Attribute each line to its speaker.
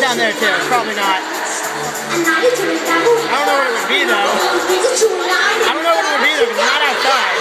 Speaker 1: down there too. It's probably not. I don't know what it would be though. I don't know what it would be though, because it's not outside.